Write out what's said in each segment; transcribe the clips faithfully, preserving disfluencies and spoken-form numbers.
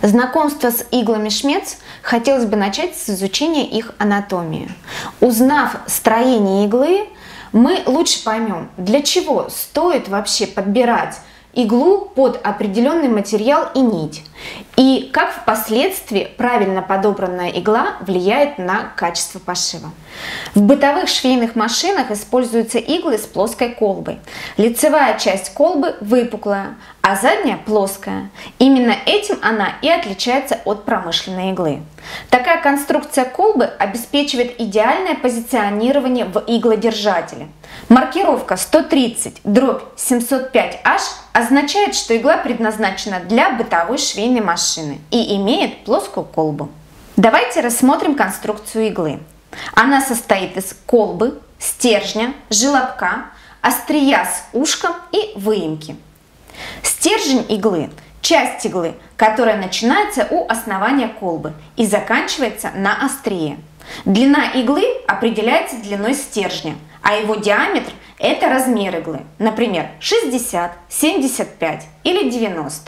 Знакомство с иглами Шмец хотелось бы начать с изучения их анатомии. Узнав строение иглы, мы лучше поймем, для чего стоит вообще подбирать иглу под определенный материал и нить, и как впоследствии правильно подобранная игла влияет на качество пошива. В бытовых швейных машинах используются иглы с плоской колбой. Лицевая часть колбы выпуклая, а задняя плоская. Именно этим она и отличается от промышленной иглы. Такая конструкция колбы обеспечивает идеальное позиционирование в иглодержателе. Маркировка сто тридцать семьсот пять аш означает, что игла предназначена для бытовой швейной машины и имеет плоскую колбу. Давайте рассмотрим конструкцию иглы. Она состоит из колбы, стержня, желобка, острия с ушком и выемки. Стержень иглы – часть иглы, которая начинается у основания колбы и заканчивается на острие. Длина иглы определяется длиной стержня, а его диаметр – это размер иглы, например, шестьдесят, семьдесят пять или девяносто.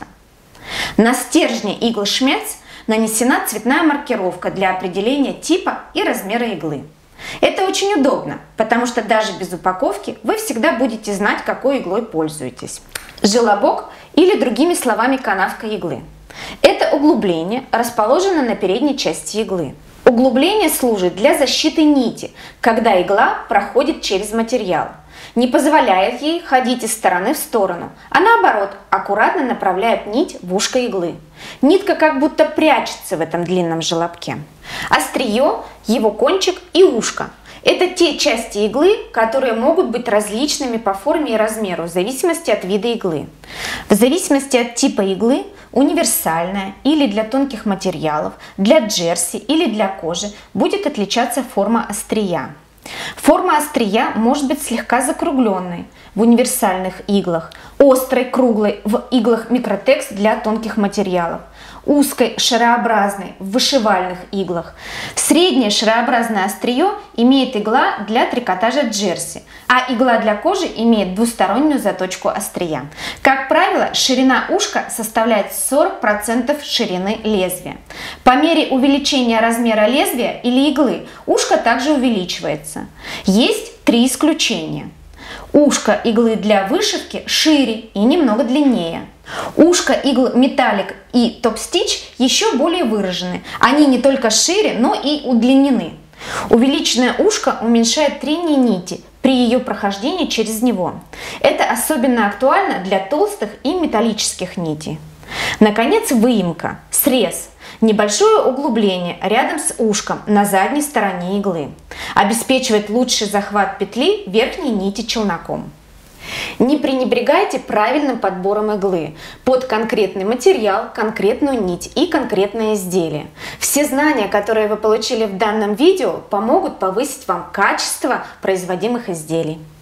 На стержне иглы Шмец нанесена цветная маркировка для определения типа и размера иглы. Это очень удобно, потому что даже без упаковки вы всегда будете знать, какой иглой пользуетесь. Желобок или, другими словами, канавка иглы. Это углубление расположено на передней части иглы. Углубление служит для защиты нити, когда игла проходит через материал, не позволяет ей ходить из стороны в сторону, а наоборот, аккуратно направляет нить в ушко иглы. Нитка как будто прячется в этом длинном желобке. Острие, его кончик и ушко – это те части иглы, которые могут быть различными по форме и размеру в зависимости от вида иглы. В зависимости от типа иглы универсальная или для тонких материалов, для джерси или для кожи будет отличаться форма острия. Форма острия может быть слегка закругленной в универсальных иглах, острой, круглой в иглах микротекс для тонких материалов, узкой, шарообразной в вышивальных иглах. Среднее шарообразное острие имеет игла для трикотажа джерси, а игла для кожи имеет двустороннюю заточку острия. Как правило, ширина ушка составляет сорок процентов ширины лезвия. По мере увеличения размера лезвия или иглы ушко также увеличивается. Есть три исключения. Ушко иглы для вышивки шире и немного длиннее. Ушко игл металлик и топ-стич еще более выражены. Они не только шире, но и удлинены. Увеличенное ушко уменьшает трение нити при ее прохождении через него. Это особенно актуально для толстых и металлических нитей. Наконец, выемка, срез. Небольшое углубление рядом с ушком на задней стороне иглы. Обеспечивает лучший захват петли верхней нити челноком. Не пренебрегайте правильным подбором иглы под конкретный материал, конкретную нить и конкретное изделие. Все знания, которые вы получили в данном видео, помогут повысить вам качество производимых изделий.